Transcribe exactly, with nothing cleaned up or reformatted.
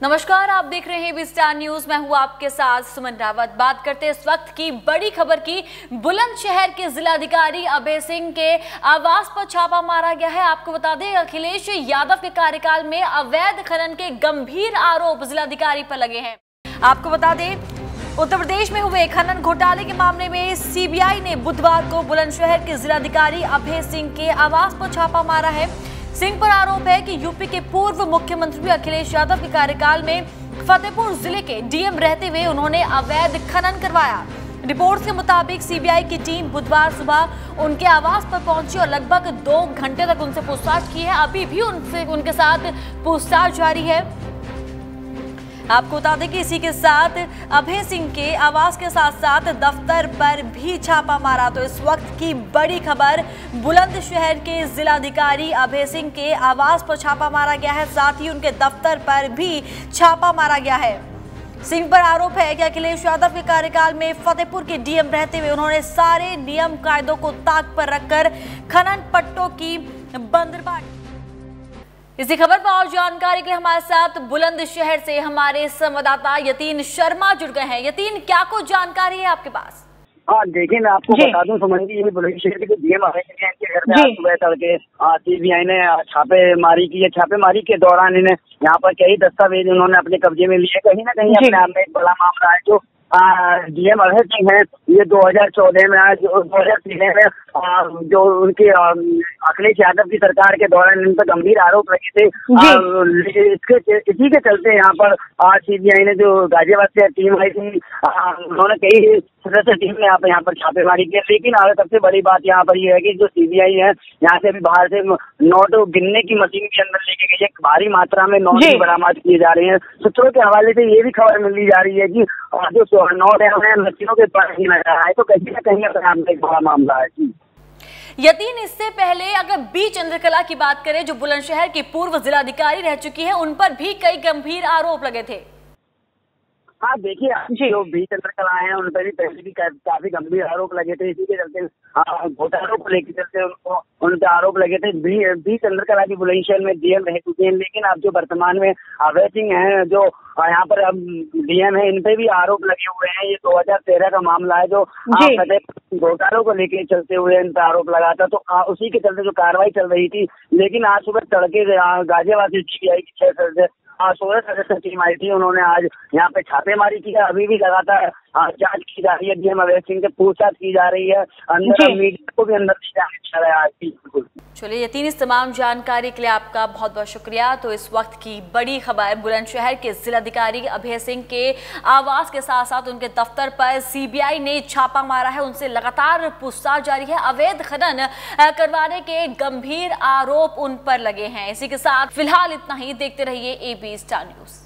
नमस्कार, आप देख रहे हैं एबी स्टार न्यूज। मैं हूं आपके साथ सुमन रावत। बात करते हैं इस वक्त की बड़ी खबर की। बुलंदशहर के जिलाधिकारी अभय सिंह के आवास पर छापा मारा गया है। आपको बता दें, अखिलेश यादव के कार्यकाल में अवैध खनन के गंभीर आरोप जिलाधिकारी पर लगे हैं। आपको बता दें, उत्तर प्रदेश में हुए खनन घोटाले के मामले में सीबीआई ने बुधवार को बुलंदशहर के जिलाधिकारी अभय सिंह के आवास पर छापा मारा है। सिंह पर आरोप है कि यूपी के पूर्व मुख्यमंत्री अखिलेश यादव के कार्यकाल में फतेहपुर जिले के डीएम रहते हुए उन्होंने अवैध खनन करवाया। रिपोर्ट्स के मुताबिक सीबीआई की टीम बुधवार सुबह उनके आवास पर पहुंची और लगभग दो घंटे तक उनसे पूछताछ की है। अभी भी उनसे उनके साथ पूछताछ जारी है। आपको बता दें कि इसी के साथ अभय सिंह के आवास के साथ साथ दफ्तर पर भी छापा मारा। तो इस वक्त की बड़ी खबर, बुलंदशहर के जिलाधिकारी अभय सिंह के आवास पर छापा मारा गया है, साथ ही उनके दफ्तर पर भी छापा मारा गया है। सिंह पर आरोप है कि अखिलेश यादव के कार्यकाल में फतेहपुर के डीएम रहते हुए उन्होंने सारे नियम कायदों को ताक पर रखकर खनन पट्टों की बंदरबांट। इसी खबर पर और जानकारी के लिए हमारे साथ बुलंदशहर से हमारे संवाददाता यतीन शर्मा जुड़ गए हैं। यतीन, क्या कुछ जानकारी है आपके पास? हाँ देखिए, मैं आपको बता दूं समझ लीजिए, ये बुलंदशहर के डीएम अभय सिंह के घर में सुबह तड़के सीबीआई ने छापेमारी की है। छापेमारी के दौरान इन्हें यहाँ पर कई दस्तावेज उन्होंने अपने कब्जे में लिए। कहीं ना कहीं अपने आप में एक बड़ा मामला है। जो डीएम अभय सिंह है, ये दो हजार चौदह में आज दो हजार तेरह में आ, जो उनके अखिलेश यादव की सरकार के दौरान इन पर गंभीर आरोप लगे थे। इसके इसी के चलते यहाँ पर आज सीबीआई ने जो गाजियाबाद से टीम आई थी, उन्होंने कई सदस्य टीम ने यहाँ पर यहाँ पर छापेमारी की। लेकिन सबसे बड़ी बात यहाँ पर ये है कि जो सीबीआई है, यहाँ से अभी बाहर से नोट गिनने की मशीन के अंदर लेके गई है। भारी मात्रा में नोट भी बरामद किए जा रहे हैं। सूत्रों के हवाले से ये भी खबर मिली जा रही है कि जो नोट है मशीनों के पास ही नजर आए। तो कहीं ना कहीं अपने एक बड़ा मामला है। यतीन, इससे पहले अगर बी चंद्रकला की बात करें, जो बुलंदशहर की पूर्व जिलाधिकारी रह चुकी है, उन पर भी कई गंभीर आरोप लगे थे। हाँ देखिए, जो बी चंद्रकला है उन पर भी पहले भी काफी गंभीर आरोप लगे थे। इसी के चलते घोटालों को लेकर चलते उनको उन पर आरोप लगे थे। बी, बी चंद्रकला की बुलंदशहर में डीएम रह चुके हैं। लेकिन अब जो वर्तमान में अभय सिंह है, जो यहाँ पर अब डीएम है, इन पे भी आरोप लगे हुए हैं। ये दो हजार तेरह का मामला है, जो घोटालों को लेकर चलते हुए इन पर आरोप लगा था। तो आ, उसी के चलते जो कार्रवाई चल रही थी। लेकिन आज सुबह तड़के गाजियाबाद से सीबीआई की छह सदस्य सोलह सदस्य टीम आई थी। उन्होंने आज यहाँ पे छापेमारी की है। अभी भी लगातार जांच की जा रही है। डीएम अभय सिंह से पूछताछ की जा रही है। अंदर मीडिया को भी अंदर जा रहा है। चलिए यतीन, इस तमाम जानकारी के लिए आपका बहुत बहुत शुक्रिया। तो इस वक्त की बड़ी खबर, बुलंदशहर के जिलाधिकारी अभय सिंह के आवास के साथ साथ उनके दफ्तर पर सीबीआई ने छापा मारा है। उनसे लगातार पूछताछ जारी है। अवैध खनन करवाने के गंभीर आरोप उन पर लगे हैं। इसी के साथ फिलहाल इतना ही। देखते रहिए एबी स्टार न्यूज।